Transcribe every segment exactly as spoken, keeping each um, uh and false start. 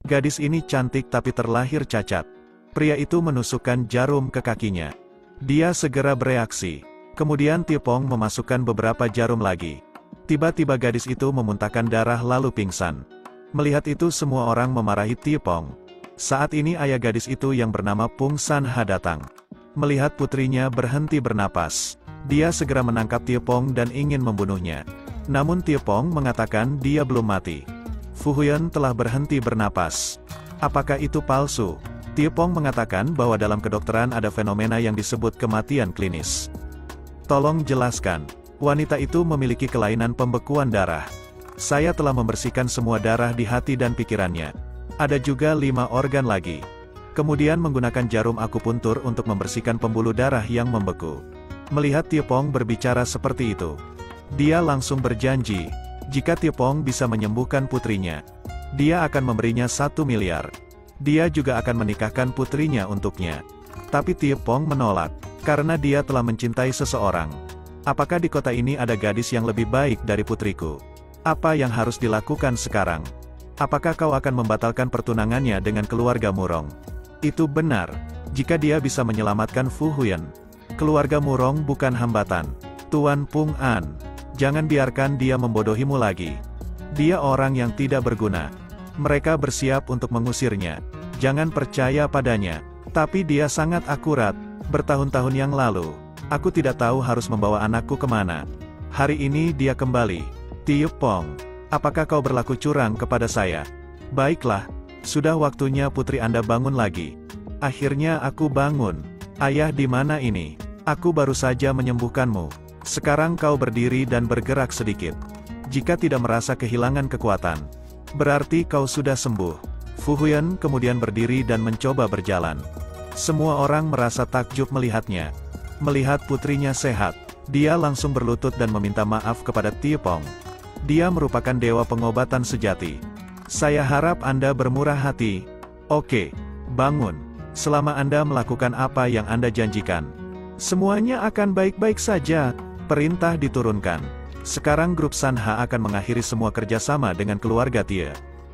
Gadis ini cantik tapi terlahir cacat. Pria itu menusukkan jarum ke kakinya. Dia segera bereaksi. Kemudian Tiepong memasukkan beberapa jarum lagi. Tiba-tiba gadis itu memuntahkan darah lalu pingsan. Melihat itu semua orang memarahi Tiepong. Saat ini ayah gadis itu yang bernama Pung San Ha datang. Melihat putrinya berhenti bernapas, dia segera menangkap Tiepong dan ingin membunuhnya. Namun Tiepong mengatakan dia belum mati. Fu Huyan telah berhenti bernapas. Apakah itu palsu? Tiepong mengatakan bahwa dalam kedokteran ada fenomena yang disebut kematian klinis. Tolong jelaskan. Wanita itu memiliki kelainan pembekuan darah. Saya telah membersihkan semua darah di hati dan pikirannya. Ada juga lima organ lagi. Kemudian menggunakan jarum akupuntur untuk membersihkan pembuluh darah yang membeku. Melihat Tiepong berbicara seperti itu, dia langsung berjanji, jika Tiepong bisa menyembuhkan putrinya, dia akan memberinya satu miliar. Dia juga akan menikahkan putrinya untuknya. Tapi Tiepong menolak, karena dia telah mencintai seseorang. Apakah di kota ini ada gadis yang lebih baik dari putriku? Apa yang harus dilakukan sekarang? Apakah kau akan membatalkan pertunangannya dengan keluarga Murong? Itu benar, jika dia bisa menyelamatkan Fu Huyan. Keluarga Murong bukan hambatan. Tuan Pung An, jangan biarkan dia membodohimu lagi. Dia orang yang tidak berguna. Mereka bersiap untuk mengusirnya. Jangan percaya padanya. Tapi dia sangat akurat. Bertahun-tahun yang lalu, aku tidak tahu harus membawa anakku kemana. Hari ini dia kembali. Tiepong, apakah kau berlaku curang kepada saya? Baiklah, sudah waktunya putri Anda bangun lagi. Akhirnya aku bangun. Ayah, di mana ini? Aku baru saja menyembuhkanmu. Sekarang kau berdiri dan bergerak sedikit. Jika tidak merasa kehilangan kekuatan, berarti kau sudah sembuh. Fu Huyan kemudian berdiri dan mencoba berjalan. Semua orang merasa takjub melihatnya. Melihat putrinya sehat, dia langsung berlutut dan meminta maaf kepada Tiepong. Dia merupakan dewa pengobatan sejati. Saya harap Anda bermurah hati. Oke, bangun. Selama Anda melakukan apa yang Anda janjikan, semuanya akan baik-baik saja. Perintah diturunkan. Sekarang grup San Ha akan mengakhiri semua kerjasama dengan keluarga Tie.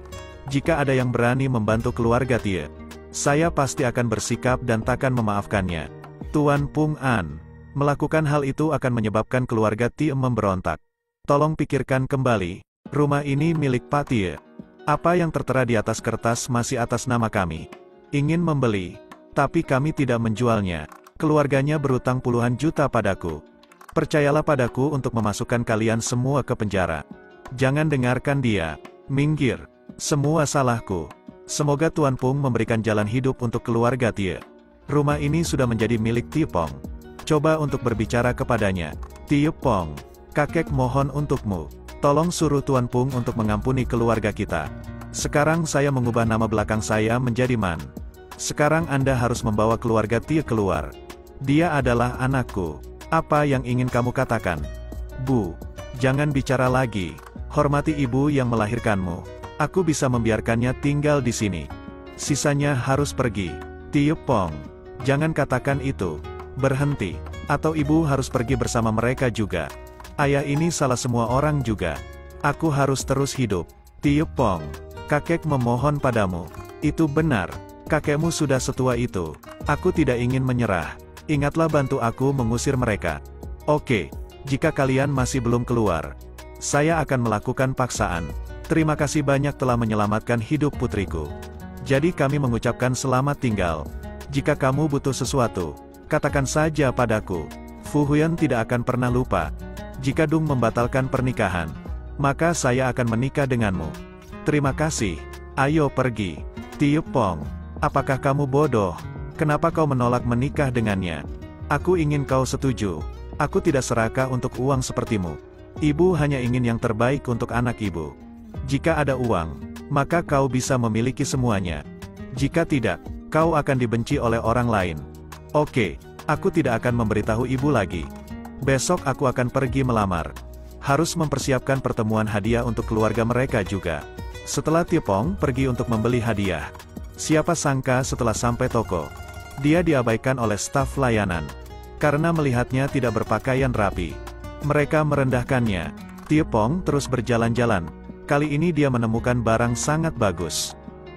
Jika ada yang berani membantu keluarga Tie, saya pasti akan bersikap dan takkan memaafkannya. Tuan Pung An, melakukan hal itu akan menyebabkan keluarga Tie memberontak. Tolong pikirkan kembali, rumah ini milik Pak Tie. Apa yang tertera di atas kertas masih atas nama kami. Ingin membeli, tapi kami tidak menjualnya. Keluarganya berutang puluhan juta padaku. Percayalah padaku untuk memasukkan kalian semua ke penjara. Jangan dengarkan dia. Minggir. Semua salahku. Semoga Tuan Pung memberikan jalan hidup untuk keluarga Tie. Rumah ini sudah menjadi milik Tiepong. Coba untuk berbicara kepadanya. Tiepong, kakek mohon untukmu. Tolong suruh Tuan Pung untuk mengampuni keluarga kita. Sekarang saya mengubah nama belakang saya menjadi Man. Sekarang Anda harus membawa keluarga Tie keluar. Dia adalah anakku. Apa yang ingin kamu katakan? Bu, jangan bicara lagi. Hormati ibu yang melahirkanmu. Aku bisa membiarkannya tinggal di sini. Sisanya harus pergi. Tiepong, jangan katakan itu. Berhenti. Atau ibu harus pergi bersama mereka juga. Ayah ini salah semua orang juga. Aku harus terus hidup. Tiepong, kakek memohon padamu. Itu benar. Kakekmu sudah setua itu. Aku tidak ingin menyerah. Ingatlah bantu aku mengusir mereka. Oke, jika kalian masih belum keluar, saya akan melakukan paksaan. Terima kasih banyak telah menyelamatkan hidup putriku. Jadi kami mengucapkan selamat tinggal. Jika kamu butuh sesuatu, katakan saja padaku. Fu Huyan tidak akan pernah lupa. Jika Dung membatalkan pernikahan, maka saya akan menikah denganmu. Terima kasih. Ayo pergi. Tiepong, apakah kamu bodoh? Kenapa kau menolak menikah dengannya? Aku ingin kau setuju. Aku tidak serakah untuk uang sepertimu. Ibu hanya ingin yang terbaik untuk anak ibu. Jika ada uang, maka kau bisa memiliki semuanya. Jika tidak, kau akan dibenci oleh orang lain. Oke, aku tidak akan memberitahu ibu lagi. Besok aku akan pergi melamar. Harus mempersiapkan pertemuan hadiah untuk keluarga mereka juga. Setelah Tiepong pergi untuk membeli hadiah, siapa sangka setelah sampai toko, dia diabaikan oleh staf layanan. Karena melihatnya tidak berpakaian rapi, mereka merendahkannya. Tiepong terus berjalan-jalan. Kali ini dia menemukan barang sangat bagus.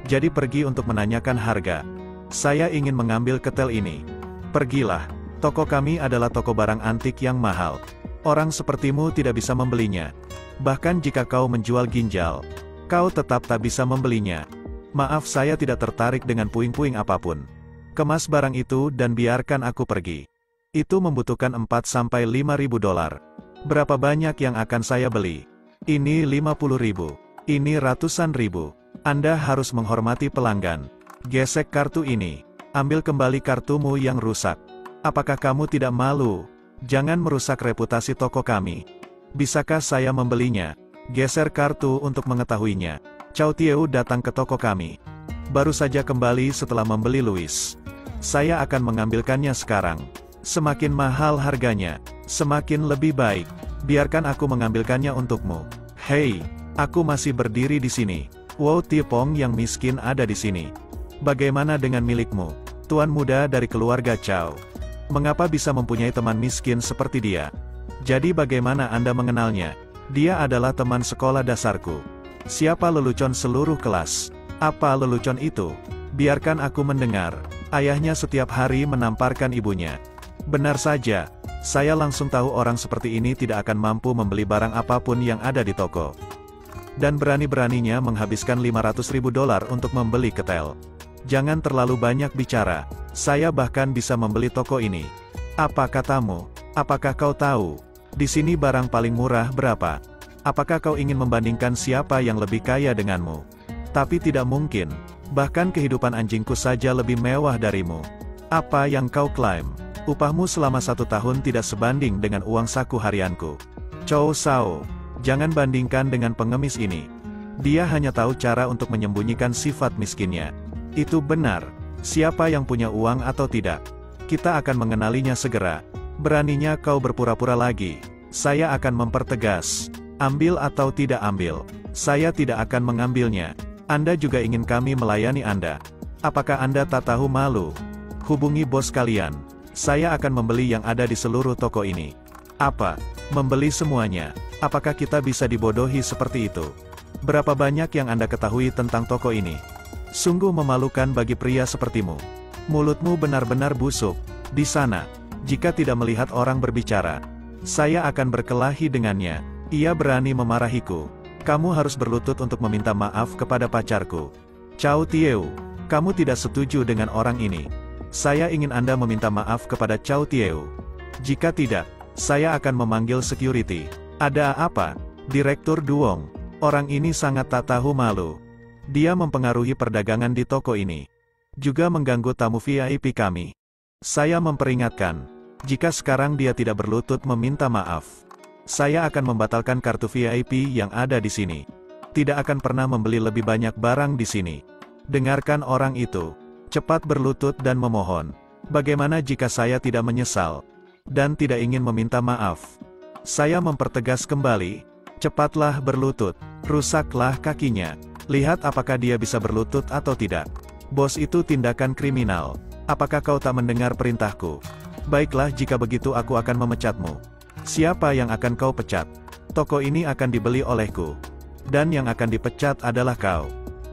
Jadi pergi untuk menanyakan harga. Saya ingin mengambil ketel ini. Pergilah. Toko kami adalah toko barang antik yang mahal. Orang sepertimu tidak bisa membelinya. Bahkan jika kau menjual ginjal, kau tetap tak bisa membelinya. Maaf, saya tidak tertarik dengan puing-puing apapun. Kemas barang itu dan biarkan aku pergi. Itu membutuhkan empat sampai lima ribu dolar. Berapa banyak yang akan saya beli? Ini lima puluh ribu. Ini ratusan ribu. Anda harus menghormati pelanggan. Gesek kartu ini. Ambil kembali kartumu yang rusak. Apakah kamu tidak malu? Jangan merusak reputasi toko kami. Bisakah saya membelinya? Geser kartu untuk mengetahuinya. Chow Tieu datang ke toko kami. Baru saja kembali setelah membeli Louis. Saya akan mengambilkannya sekarang. Semakin mahal harganya, semakin lebih baik. Biarkan aku mengambilkannya untukmu. Hei, aku masih berdiri di sini. Wow, Tiepong yang miskin ada di sini. Bagaimana dengan milikmu? Tuan muda dari keluarga Chow. Mengapa bisa mempunyai teman miskin seperti dia? Jadi bagaimana Anda mengenalnya? Dia adalah teman sekolah dasarku. Siapa lelucon seluruh kelas? Apa lelucon itu? Biarkan aku mendengar. Ayahnya setiap hari menamparkan ibunya. Benar saja. Saya langsung tahu orang seperti ini tidak akan mampu membeli barang apapun yang ada di toko. Dan berani-beraninya menghabiskan lima ratus ribu dolar untuk membeli ketel. Jangan terlalu banyak bicara. Saya bahkan bisa membeli toko ini. Apa katamu? Apakah kau tahu? Di sini barang paling murah berapa? Apakah kau ingin membandingkan siapa yang lebih kaya denganmu? Tapi tidak mungkin. Bahkan kehidupan anjingku saja lebih mewah darimu. Apa yang kau klaim? Upahmu selama satu tahun tidak sebanding dengan uang saku harianku. Chow Sao, jangan bandingkan dengan pengemis ini. Dia hanya tahu cara untuk menyembunyikan sifat miskinnya. Itu benar. Siapa yang punya uang atau tidak? Kita akan mengenalinya segera. Beraninya kau berpura-pura lagi. Saya akan mempertegas. Ambil atau tidak ambil. Saya tidak akan mengambilnya. Anda juga ingin kami melayani Anda. Apakah Anda tak tahu malu? Hubungi bos kalian. Saya akan membeli yang ada di seluruh toko ini. Apa? Membeli semuanya? Apakah kita bisa dibodohi seperti itu? Berapa banyak yang Anda ketahui tentang toko ini? Sungguh memalukan bagi pria sepertimu. Mulutmu benar-benar busuk. Di sana, jika tidak melihat orang berbicara, saya akan berkelahi dengannya. Ia berani memarahiku. Kamu harus berlutut untuk meminta maaf kepada pacarku. Chow Tieu, kamu tidak setuju dengan orang ini. Saya ingin Anda meminta maaf kepada Chow Tieu. Jika tidak, saya akan memanggil security. Ada apa? Direktur Duong. Orang ini sangat tak tahu malu. Dia mempengaruhi perdagangan di toko ini. Juga mengganggu tamu V I P kami. Saya memperingatkan. Jika sekarang dia tidak berlutut meminta maaf, saya akan membatalkan kartu V I P yang ada di sini. Tidak akan pernah membeli lebih banyak barang di sini. Dengarkan orang itu. Cepat berlutut dan memohon. Bagaimana jika saya tidak menyesal dan tidak ingin meminta maaf? Saya mempertegas kembali. Cepatlah berlutut. Rusaklah kakinya. Lihat apakah dia bisa berlutut atau tidak. Bos itu tindakan kriminal. Apakah kau tak mendengar perintahku? Baiklah, jika begitu aku akan memecatmu. Siapa yang akan kau pecat? Toko ini akan dibeli olehku. Dan yang akan dipecat adalah kau.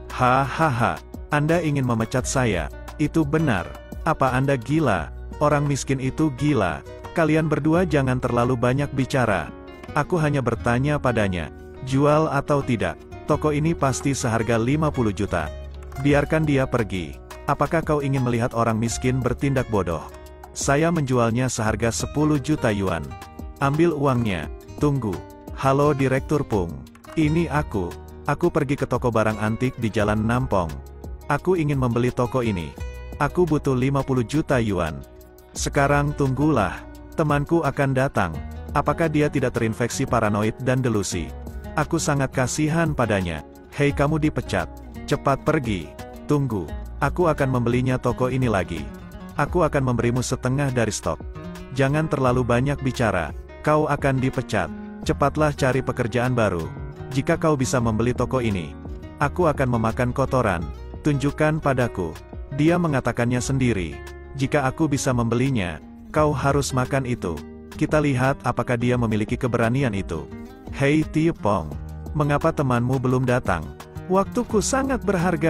Hahaha. Anda ingin memecat saya. Itu benar. Apa Anda gila? Orang miskin itu gila. Kalian berdua jangan terlalu banyak bicara. Aku hanya bertanya padanya. Jual atau tidak? Toko ini pasti seharga lima puluh juta. Biarkan dia pergi. Apakah kau ingin melihat orang miskin bertindak bodoh? Saya menjualnya seharga sepuluh juta yuan. Ambil uangnya. Tunggu. Halo Direktur Pung. Ini aku. Aku pergi ke toko barang antik di Jalan Nampong. Aku ingin membeli toko ini. Aku butuh lima puluh juta yuan. Sekarang tunggulah. Temanku akan datang. Apakah dia tidak terinfeksi paranoid dan delusi? Aku sangat kasihan padanya. Hei, kamu dipecat. Cepat pergi. Tunggu. Aku akan membelinya toko ini lagi. Aku akan memberimu setengah dari stok. Jangan terlalu banyak bicara. Kau akan dipecat. Cepatlah cari pekerjaan baru. Jika kau bisa membeli toko ini, aku akan memakan kotoran. Tunjukkan padaku. Dia mengatakannya sendiri. Jika aku bisa membelinya, kau harus makan itu. Kita lihat apakah dia memiliki keberanian itu. Hei Tiepong, mengapa temanmu belum datang? Waktuku sangat berharga.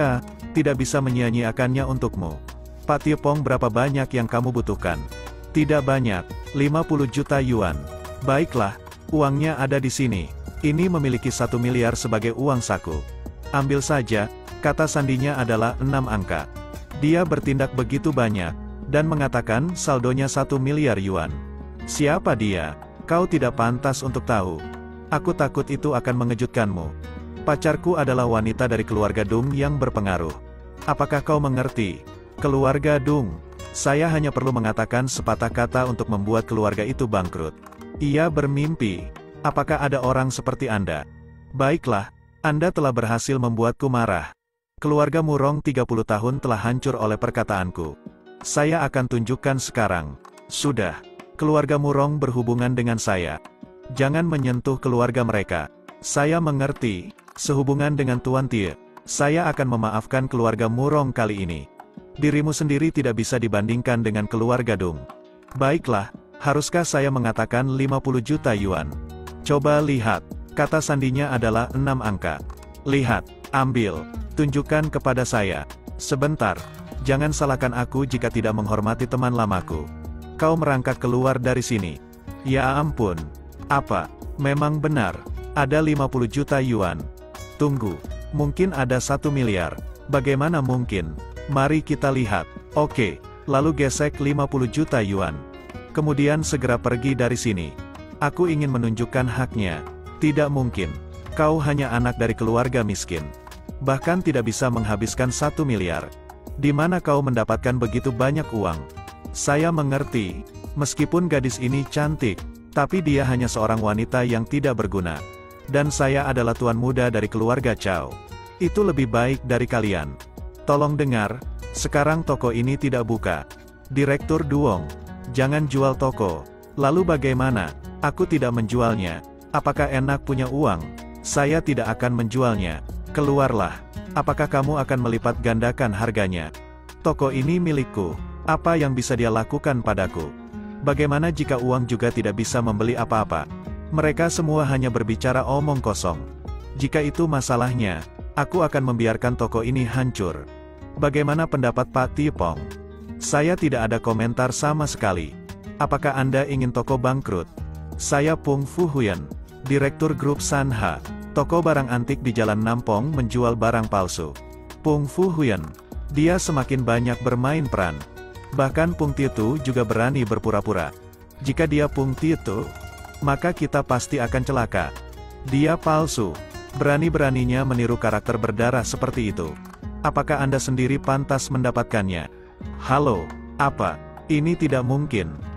tidak bisa menyia-nyiakannya untukmu. Pak Tiepong, berapa banyak yang kamu butuhkan? Tidak banyak, lima puluh juta yuan. Baiklah, uangnya ada di sini. Ini memiliki satu miliar sebagai uang saku. Ambil saja, kata sandinya adalah enam angka. Dia bertindak begitu banyak, dan mengatakan saldonya satu miliar yuan. Siapa dia? Kau tidak pantas untuk tahu. Aku takut itu akan mengejutkanmu. Pacarku adalah wanita dari keluarga Dung yang berpengaruh. Apakah kau mengerti? Keluarga Dung. Saya hanya perlu mengatakan sepatah kata untuk membuat keluarga itu bangkrut. Ia bermimpi. Apakah ada orang seperti Anda? Baiklah, Anda telah berhasil membuatku marah. Keluarga Murong tiga puluh tahun telah hancur oleh perkataanku. Saya akan tunjukkan sekarang. Sudah. Keluarga Murong berhubungan dengan saya. Jangan menyentuh keluarga mereka. Saya mengerti. Sehubungan dengan Tuan Tie, saya akan memaafkan keluarga Murong kali ini. Dirimu sendiri tidak bisa dibandingkan dengan keluarga Dung. Baiklah, haruskah saya mengatakan lima puluh juta yuan? Coba lihat, kata sandinya adalah enam angka. Lihat, ambil, tunjukkan kepada saya. Sebentar, jangan salahkan aku jika tidak menghormati teman lamaku. Kau merangkak keluar dari sini. Ya ampun. Apa? Memang benar. Ada lima puluh juta yuan. Tunggu. Mungkin ada satu miliar. Bagaimana mungkin? Mari kita lihat. Oke. Lalu gesek lima puluh juta yuan. Kemudian segera pergi dari sini. Aku ingin menunjukkan haknya. Tidak mungkin. Kau hanya anak dari keluarga miskin. Bahkan tidak bisa menghabiskan satu miliar. Di mana kau mendapatkan begitu banyak uang? Saya mengerti. Meskipun gadis ini cantik, tapi dia hanya seorang wanita yang tidak berguna. Dan saya adalah tuan muda dari keluarga Chow. Itu lebih baik dari kalian. Tolong dengar, sekarang toko ini tidak buka. Direktur Duong, jangan jual toko. Lalu bagaimana? Aku tidak menjualnya. Apakah enak punya uang? Saya tidak akan menjualnya. Keluarlah. Apakah kamu akan melipat gandakan harganya? Toko ini milikku. Apa yang bisa dia lakukan padaku? Bagaimana jika uang juga tidak bisa membeli apa-apa? Mereka semua hanya berbicara omong kosong. Jika itu masalahnya, aku akan membiarkan toko ini hancur. Bagaimana pendapat Pak Tiepong? Saya tidak ada komentar sama sekali. Apakah Anda ingin toko bangkrut? Saya Pung Fu Huyen, Direktur Grup Sanha. Toko barang antik di Jalan Nampong menjual barang palsu. Pung Fu Huyen. Dia semakin banyak bermain peran. Bahkan Pung Tietu juga berani berpura-pura. Jika dia Pung Tietu, maka kita pasti akan celaka. Dia palsu. Berani-beraninya meniru karakter berdarah seperti itu. Apakah Anda sendiri pantas mendapatkannya? Halo, apa? Ini tidak mungkin.